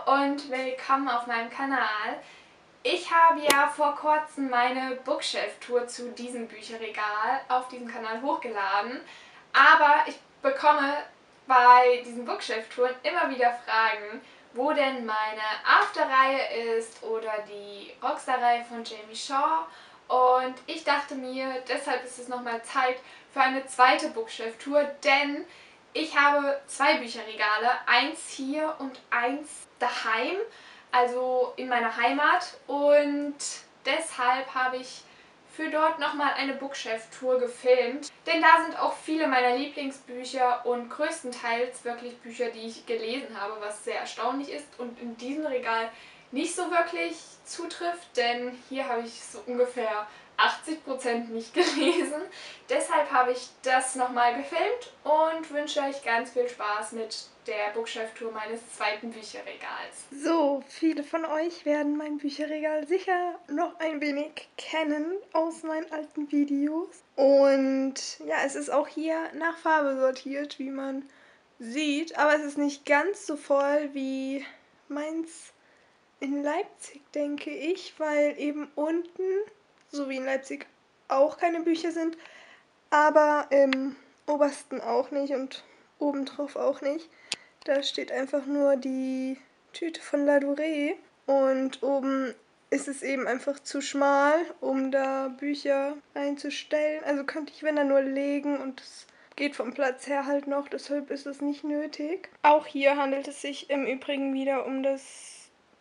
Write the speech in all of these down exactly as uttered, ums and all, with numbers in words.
und willkommen auf meinem Kanal. Ich habe ja vor kurzem meine Bookshelf-Tour zu diesem Bücherregal auf diesem Kanal hochgeladen, aber ich bekomme bei diesen Bookshelf-Touren immer wieder Fragen, wo denn meine After-Reihe ist oder die Rockstar-Reihe von Jamie Shaw. Und ich dachte mir, deshalb ist es nochmal Zeit für eine zweite Bookshelf-Tour, denn ich habe zwei Bücherregale, eins hier und eins daheim, also in meiner Heimat, und deshalb habe ich für dort nochmal eine Bookshelf-Tour gefilmt, denn da sind auch viele meiner Lieblingsbücher und größtenteils wirklich Bücher, die ich gelesen habe, was sehr erstaunlich ist und in diesem Regal nicht so wirklich zutrifft, denn hier habe ich so ungefähr achtzig Prozent nicht gelesen. Deshalb habe ich das nochmal gefilmt und wünsche euch ganz viel Spaß mit der Bookshelf-Tour meines zweiten Bücherregals. So, viele von euch werden mein Bücherregal sicher noch ein wenig kennen aus meinen alten Videos. Und ja, es ist auch hier nach Farbe sortiert, wie man sieht, aber es ist nicht ganz so voll wie meins in Leipzig, denke ich, weil eben unten, so wie in Leipzig, auch keine Bücher sind, aber im obersten auch nicht und obendrauf auch nicht. Da steht einfach nur die Tüte von Ladurée und oben ist es eben einfach zu schmal, um da Bücher einzustellen. Also könnte ich, wenn da nur legen, und das geht vom Platz her halt noch, deshalb ist es nicht nötig. Auch hier handelt es sich im Übrigen wieder um das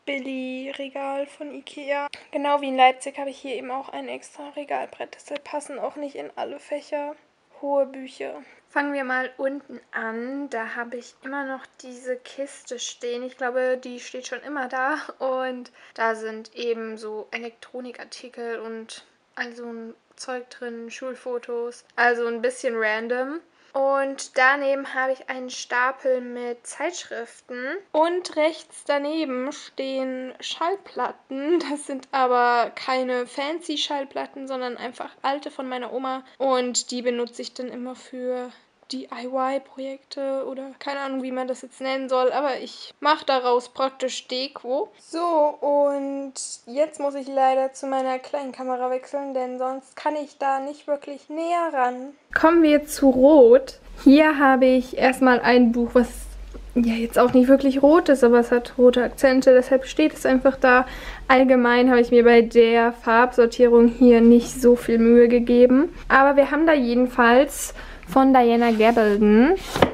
Billy-Regal von Ikea. Genau wie in Leipzig habe ich hier eben auch ein extra Regalbrett, deshalb passen auch nicht in alle Fächer hohe Bücher. Fangen wir mal unten an. Da habe ich immer noch diese Kiste stehen. Ich glaube, die steht schon immer da. Und da sind eben so Elektronikartikel und all so ein Zeug drin, Schulfotos. Also ein bisschen random. Und daneben habe ich einen Stapel mit Zeitschriften. Und rechts daneben stehen Schallplatten. Das sind aber keine fancy Schallplatten, sondern einfach alte von meiner Oma. Und die benutze ich dann immer für D I Y-Projekte oder keine Ahnung, wie man das jetzt nennen soll. Aber ich mache daraus praktisch Deko. So, und jetzt muss ich leider zu meiner kleinen Kamera wechseln, denn sonst kann ich da nicht wirklich näher ran. Kommen wir zu Rot. Hier habe ich erstmal ein Buch, was ja jetzt auch nicht wirklich rot ist, aber es hat rote Akzente, deshalb steht es einfach da. Allgemein habe ich mir bei der Farbsortierung hier nicht so viel Mühe gegeben. Aber wir haben da jedenfalls von Diana Gabaldon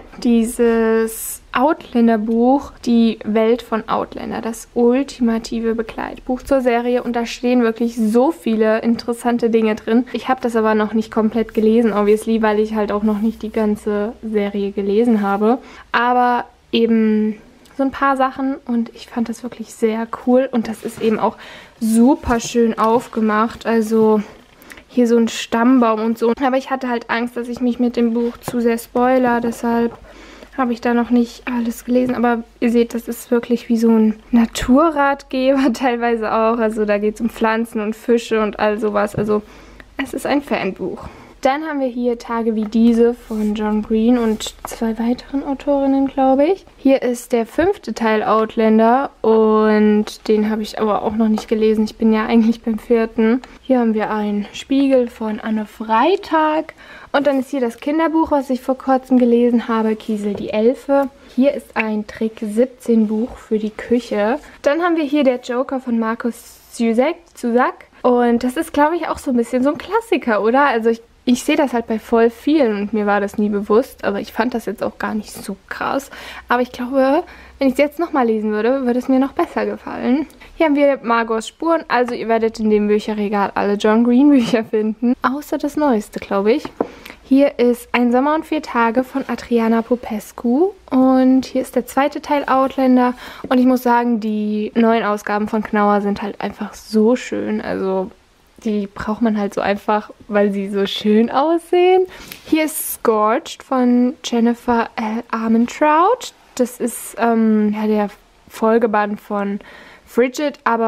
dieses Outlander-Buch, Die Welt von Outlander, das ultimative Begleitbuch zur Serie, und da stehen wirklich so viele interessante Dinge drin. Ich habe das aber noch nicht komplett gelesen, obviously, weil ich halt auch noch nicht die ganze Serie gelesen habe, aber eben so ein paar Sachen, und ich fand das wirklich sehr cool, und das ist eben auch super schön aufgemacht, also hier so ein Stammbaum und so. Aber ich hatte halt Angst, dass ich mich mit dem Buch zu sehr spoiler, deshalb habe ich da noch nicht alles gelesen. Aber ihr seht, das ist wirklich wie so ein Naturratgeber teilweise auch. Also da geht es um Pflanzen und Fische und all sowas. Also es ist ein Fanbuch. Dann haben wir hier Tage wie diese von John Green und zwei weiteren Autorinnen, glaube ich. Hier ist der fünfte Teil Outlander und den habe ich aber auch noch nicht gelesen. Ich bin ja eigentlich beim vierten. Hier haben wir einen Spiegel von Anne Freitag. Und dann ist hier das Kinderbuch, was ich vor kurzem gelesen habe, Kiesel die Elfe. Hier ist ein Trick siebzehn Buch für die Küche. Dann haben wir hier der Joker von Markus Zusak. Und das ist, glaube ich, auch so ein bisschen so ein Klassiker, oder? Also ich Ich sehe das halt bei voll vielen und mir war das nie bewusst, aber ich fand das jetzt auch gar nicht so krass. Aber ich glaube, wenn ich es jetzt nochmal lesen würde, würde es mir noch besser gefallen. Hier haben wir Margors Spuren, also ihr werdet in dem Bücherregal alle John Green Bücher finden. Außer das Neueste, glaube ich. Hier ist Ein Sommer und vier Tage von Adriana Popescu und hier ist der zweite Teil Outlander. Und ich muss sagen, die neuen Ausgaben von Knauer sind halt einfach so schön, also die braucht man halt so einfach, weil sie so schön aussehen. Hier ist Scorched von Jennifer L. Armentrout. Das ist ähm, ja, der Folgeband von Frigid, aber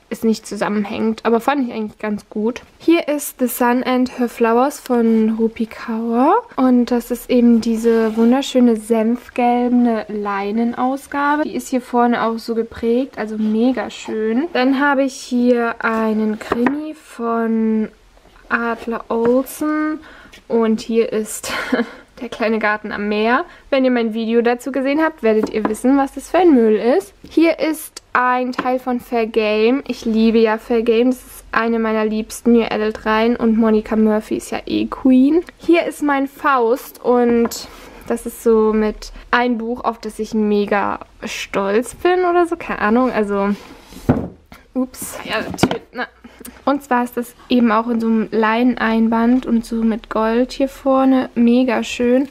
es nicht zusammenhängt. Aber fand ich eigentlich ganz gut. Hier ist The Sun and Her Flowers von Rupi Kaur. Und das ist eben diese wunderschöne senfgelbe Leinenausgabe. Die ist hier vorne auch so geprägt, also mega schön. Dann habe ich hier einen Krimi von Adler Olsen. Und hier ist der kleine Garten am Meer. Wenn ihr mein Video dazu gesehen habt, werdet ihr wissen, was das für ein Müll ist. Hier ist ein Teil von Fair Game. Ich liebe ja Fair Game. Das ist eine meiner liebsten New Adult Reihen. Und Monica Murphy ist ja eh Queen. Hier ist mein Faust. Und das ist so mit ein Buch, auf das ich mega stolz bin oder so. Keine Ahnung. Also, ups. Ja, natürlich. Na. Und zwar ist das eben auch in so einem Leineneinband und so mit Gold hier vorne. Mega schön.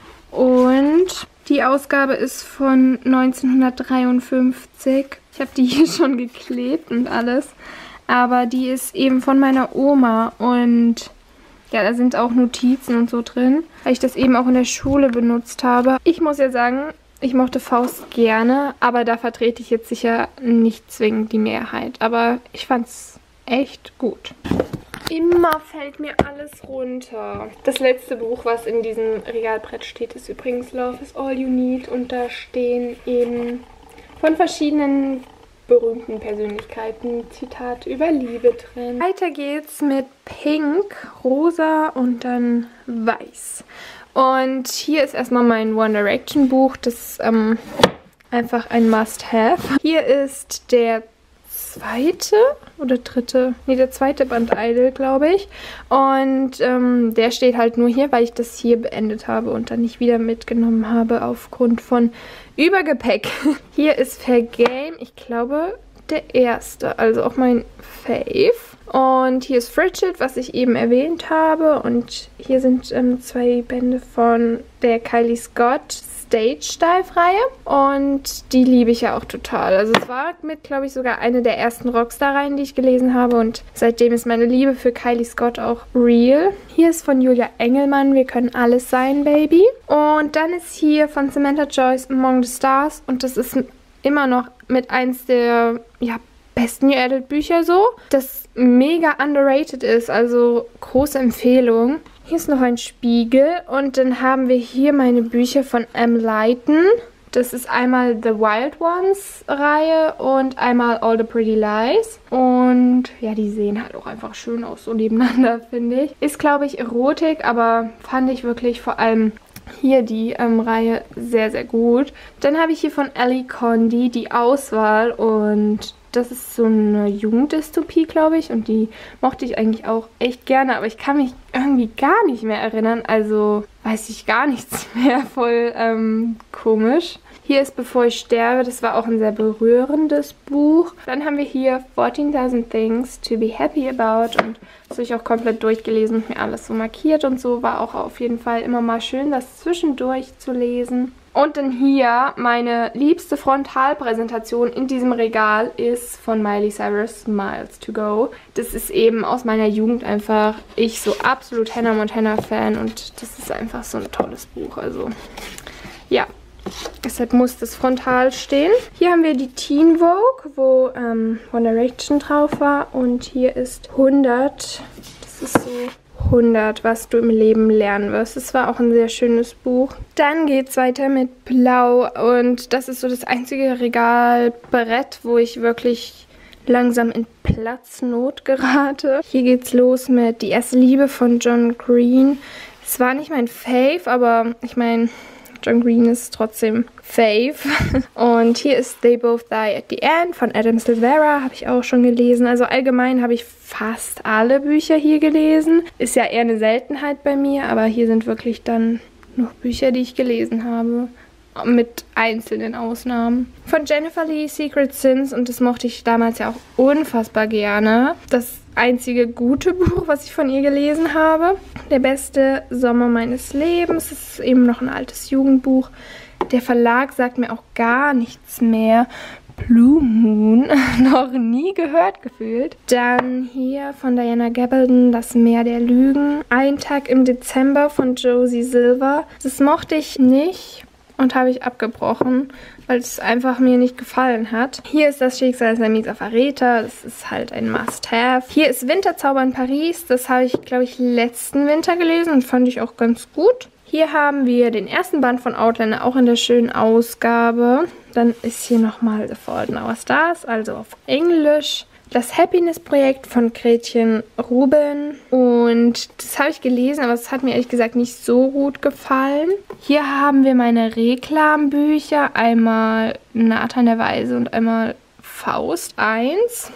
Und die Ausgabe ist von neunzehnhundertdreiundfünfzig. Ich habe die hier schon geklebt und alles. Aber die ist eben von meiner Oma. Und ja, da sind auch Notizen und so drin. Weil ich das eben auch in der Schule benutzt habe. Ich muss ja sagen, ich mochte Faust gerne. Aber da vertrete ich jetzt sicher nicht zwingend die Mehrheit. Aber ich fand's echt gut. Immer fällt mir alles runter. Das letzte Buch, was in diesem Regalbrett steht, ist übrigens Love is All You Need. Und da stehen eben von verschiedenen berühmten Persönlichkeiten Zitate über Liebe drin. Weiter geht's mit Pink, Rosa und dann Weiß. Und hier ist erstmal mein One Direction Buch. Das ist ähm, einfach ein Must-Have. Hier ist der zweite oder dritte, nee, der zweite Band Idol, glaube ich. Und ähm, der steht halt nur hier, weil ich das hier beendet habe und dann nicht wieder mitgenommen habe aufgrund von Übergepäck. Hier ist Fair Game, ich glaube, der erste, also auch mein Fave. Und hier ist Frigid, was ich eben erwähnt habe. Und hier sind ähm, zwei Bände von der Kylie Scott Stage-Dive-Reihe. Und die liebe ich ja auch total. Also es war mit, glaube ich, sogar eine der ersten Rockstar-Reihen, die ich gelesen habe. Und seitdem ist meine Liebe für Kylie Scott auch real. Hier ist von Julia Engelmann Wir können alles sein, Baby. Und dann ist hier von Samantha Joyce Among the Stars. Und das ist immer noch mit eins der ja, besten New Adult Bücher so. Das mega underrated ist, also große Empfehlung. Hier ist noch ein Spiegel und dann haben wir hier meine Bücher von M. Leighton. Das ist einmal The Wild Ones Reihe und einmal All the Pretty Lies. Und ja, die sehen halt auch einfach schön aus, so nebeneinander, finde ich. Ist, glaube ich, Erotik, aber fand ich wirklich vor allem hier die ähm, Reihe sehr, sehr gut. Dann habe ich hier von Ellie Condi die Auswahl und das ist so eine Jugenddystopie, glaube ich. Und die mochte ich eigentlich auch echt gerne. Aber ich kann mich irgendwie gar nicht mehr erinnern. Also weiß ich gar nichts mehr. Voll ähm, komisch. Hier ist Bevor ich sterbe. Das war auch ein sehr berührendes Buch. Dann haben wir hier fourteen-tausend Things to be happy about. Und das habe ich auch komplett durchgelesen und mir alles so markiert und so. War auch auf jeden Fall immer mal schön, das zwischendurch zu lesen. Und dann hier meine liebste Frontalpräsentation in diesem Regal ist von Miley Cyrus, Miles to Go. Das ist eben aus meiner Jugend einfach ich so absolut Hannah Montana Fan und das ist einfach so ein tolles Buch. Also ja, deshalb muss das frontal stehen. Hier haben wir die Teen Vogue, wo ähm, One Direction drauf war und hier ist hundert. Das ist so hundert, was du im Leben lernen wirst. Das war auch ein sehr schönes Buch. Dann geht es weiter mit Blau und das ist so das einzige Regalbrett, wo ich wirklich langsam in Platznot gerate. Hier geht's los mit Die erste Liebe von John Green. Es war nicht mein Fave, aber ich meine, John Green ist trotzdem Fave. Und hier ist They Both Die at the End von Adam Silvera, habe ich auch schon gelesen. Also allgemein habe ich fast alle Bücher hier gelesen. Ist ja eher eine Seltenheit bei mir, aber hier sind wirklich dann noch Bücher, die ich gelesen habe. Mit einzelnen Ausnahmen. Von Jennifer Lee Secret Sins und das mochte ich damals ja auch unfassbar gerne. Das einzige gute Buch, was ich von ihr gelesen habe. Der beste Sommer meines Lebens. Das ist eben noch ein altes Jugendbuch. Der Verlag sagt mir auch gar nichts mehr. Blue Moon, noch nie gehört gefühlt. Dann hier von Diana Gabaldon, Das Meer der Lügen. Ein Tag im Dezember von Josie Silver. Das mochte ich nicht und habe ich abgebrochen. weil es einfach mir nicht gefallen hat. Hier ist das Schicksal ein mieser Verräter. Das ist halt ein Must-Have. Hier ist Winterzauber in Paris. Das habe ich, glaube ich, letzten Winter gelesen und fand ich auch ganz gut. Hier haben wir den ersten Band von Outlander, auch in der schönen Ausgabe. Dann ist hier nochmal The Fault in Our Stars, also auf Englisch. Das Happiness-Projekt von Gretchen Rubin. Und das habe ich gelesen, aber es hat mir ehrlich gesagt nicht so gut gefallen. Hier haben wir meine Reklambücher. Einmal Nathan der Weise und einmal Faust eins.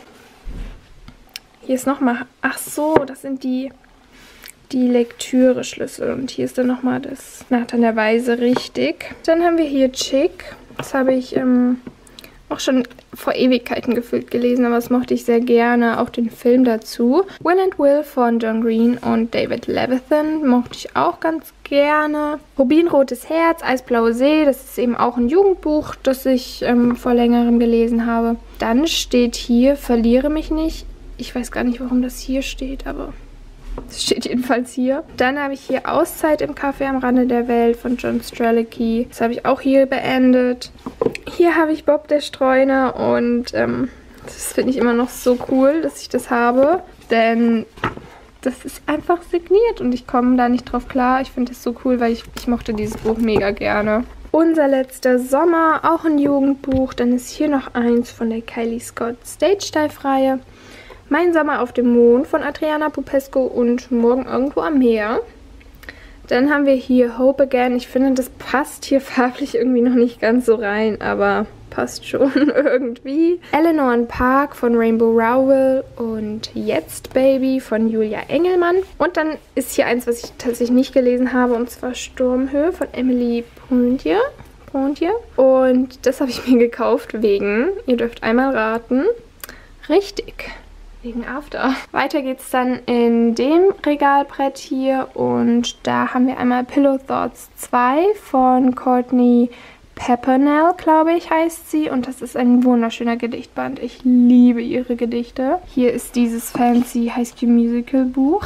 Hier ist nochmal... Ach so, das sind die... die Lektüre-Schlüssel. Und hier ist dann nochmal das Nathan der Weise richtig. Dann haben wir hier Chick. Das habe ich ähm, auch schon vor Ewigkeiten gefühlt gelesen, aber das mochte ich sehr gerne. Auch den Film dazu. Will and Will von John Green und David Levithan mochte ich auch ganz gerne. Rubinrotes Herz, Eisblaue See. Das ist eben auch ein Jugendbuch, das ich ähm, vor längerem gelesen habe. Dann steht hier Verliere mich nicht. Ich weiß gar nicht, warum das hier steht, aber... das steht jedenfalls hier. Dann habe ich hier Auszeit im Café am Rande der Welt von John Strelicky. Das habe ich auch hier beendet. Hier habe ich Bob der Streuner und ähm, das finde ich immer noch so cool, dass ich das habe. Denn das ist einfach signiert und ich komme da nicht drauf klar. Ich finde das so cool, weil ich, ich mochte dieses Buch mega gerne. Unser letzter Sommer, auch ein Jugendbuch. Dann ist hier noch eins von der Kylie Scott Stage Dive-Reihe. Mein Sommer auf dem Mond von Adriana Popescu und Morgen irgendwo am Meer. Dann haben wir hier Hope Again. Ich finde, das passt hier farblich irgendwie noch nicht ganz so rein, aber passt schon irgendwie. Eleanor and Park von Rainbow Rowell und Jetzt Baby von Julia Engelmann. Und dann ist hier eins, was ich tatsächlich nicht gelesen habe, und zwar Sturmhöhe von Emily Ponthier. Ponthier. Und das habe ich mir gekauft wegen, ihr dürft einmal raten, richtig. Wegen After. Weiter geht's dann in dem Regalbrett hier und da haben wir einmal Pillow Thoughts zwei von Courtney Peppernell, glaube ich, heißt sie. Und das ist ein wunderschöner Gedichtband. Ich liebe ihre Gedichte. Hier ist dieses fancy High School Musical Buch.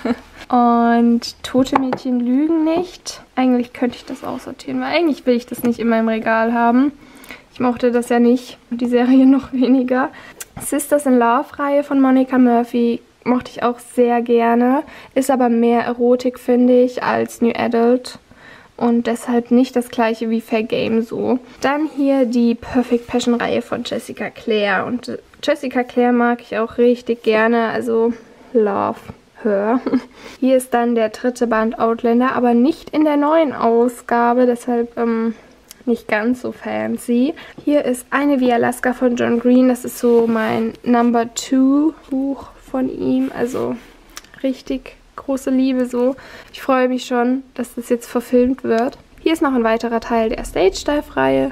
Und Tote Mädchen lügen nicht. Eigentlich könnte ich das aussortieren, weil eigentlich will ich das nicht in meinem Regal haben. Ich mochte das ja nicht und die Serie noch weniger. Sisters in Love-Reihe von Monica Murphy mochte ich auch sehr gerne. Ist aber mehr Erotik, finde ich, als New Adult. Und deshalb nicht das gleiche wie Fair Game so. Dann hier die Perfect Passion-Reihe von Jessica Clare. Und Jessica Clare mag ich auch richtig gerne. Also Love her. Hier ist dann der dritte Band Outlander, aber nicht in der neuen Ausgabe. Deshalb... ähm nicht ganz so fancy. Hier ist Eine wie Alaska von John Green. Das ist so mein Number Two Buch von ihm. Also richtig große Liebe so. Ich freue mich schon, dass das jetzt verfilmt wird. Hier ist noch ein weiterer Teil der Stage Dive Reihe.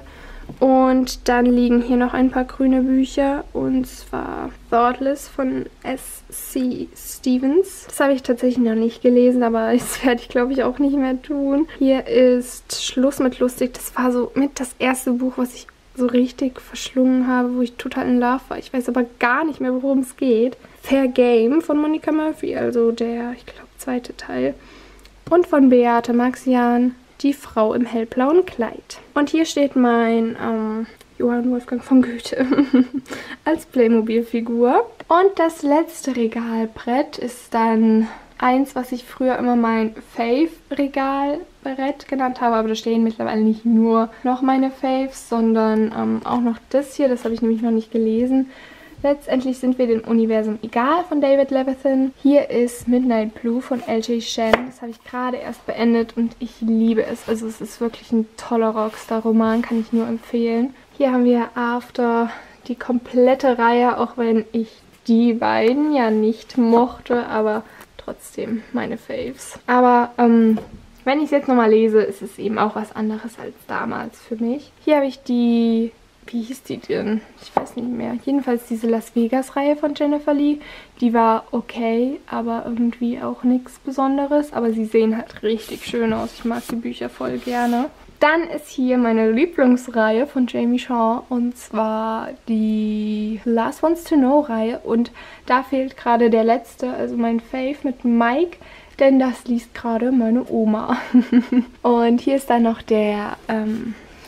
Und dann liegen hier noch ein paar grüne Bücher. Und zwar Thoughtless von S C Stevens. Das habe ich tatsächlich noch nicht gelesen, aber das werde ich, glaube ich, auch nicht mehr tun. Hier ist Schluss mit Lustig. Das war so mit das erste Buch, was ich so richtig verschlungen habe, wo ich total in Love war. Ich weiß aber gar nicht mehr, worum es geht. Fair Game von Monica Murphy, also der, ich glaube, zweite Teil. Und von Beate Maxian, Die Frau im hellblauen Kleid. Und hier steht mein ähm, Johann Wolfgang von Goethe als Playmobil-Figur. Und das letzte Regalbrett ist dann eins, was ich früher immer mein Fave-Regalbrett genannt habe. Aber da stehen mittlerweile nicht nur noch meine Faves, sondern ähm, auch noch das hier. Das habe ich nämlich noch nicht gelesen. Letztendlich sind wir dem Universum egal von David Levithan. Hier ist Midnight Blue von L J Shen. Das habe ich gerade erst beendet und ich liebe es. Also es ist wirklich ein toller Rockstar-Roman, kann ich nur empfehlen. Hier haben wir After, die komplette Reihe, auch wenn ich die beiden ja nicht mochte, aber trotzdem meine Faves. Aber ähm, wenn ich es jetzt nochmal lese, ist es eben auch was anderes als damals für mich. Hier habe ich die... Wie hieß die denn? Ich weiß nicht mehr. Jedenfalls diese Las Vegas-Reihe von Jennifer Lee. Die war okay, aber irgendwie auch nichts Besonderes. Aber sie sehen halt richtig schön aus. Ich mag die Bücher voll gerne. Dann ist hier meine Lieblingsreihe von Jamie Shaw. Und zwar die Last Ones to Know-Reihe. Und da fehlt gerade der letzte, also mein Fave mit Mike. Denn das liest gerade meine Oma. Und hier ist dann noch der... Ähm,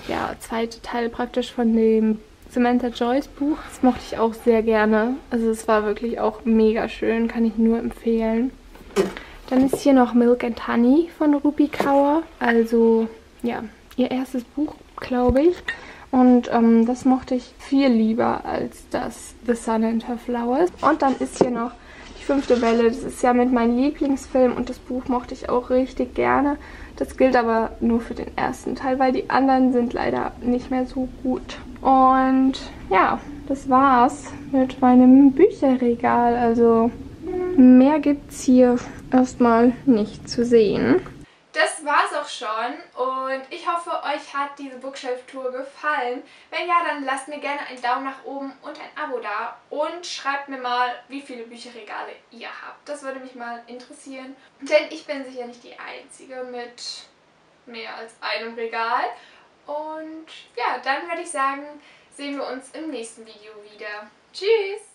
ja, zweite Teil praktisch von dem Samantha Joyce Buch. Das mochte ich auch sehr gerne. Also es war wirklich auch mega schön, kann ich nur empfehlen. Dann ist hier noch Milk and Honey von Rupi Kaur. Also ja, ihr erstes Buch, glaube ich. Und ähm, das mochte ich viel lieber als das The Sun and Her Flowers. Und dann ist hier noch Die fünfte Welle. Das ist ja mit meinem Lieblingsfilm und das Buch mochte ich auch richtig gerne. Das gilt aber nur für den ersten Teil, weil die anderen sind leider nicht mehr so gut. Und ja, das war's mit meinem Bücherregal. Also mehr gibt's hier erstmal nicht zu sehen. Das war's auch schon und ich hoffe, euch hat diese Bookshelf-Tour gefallen. Wenn ja, dann lasst mir gerne einen Daumen nach oben und ein Abo da und schreibt mir mal, wie viele Bücherregale ihr habt. Das würde mich mal interessieren, denn ich bin sicher nicht die Einzige mit mehr als einem Regal. Und ja, dann würde ich sagen, sehen wir uns im nächsten Video wieder. Tschüss!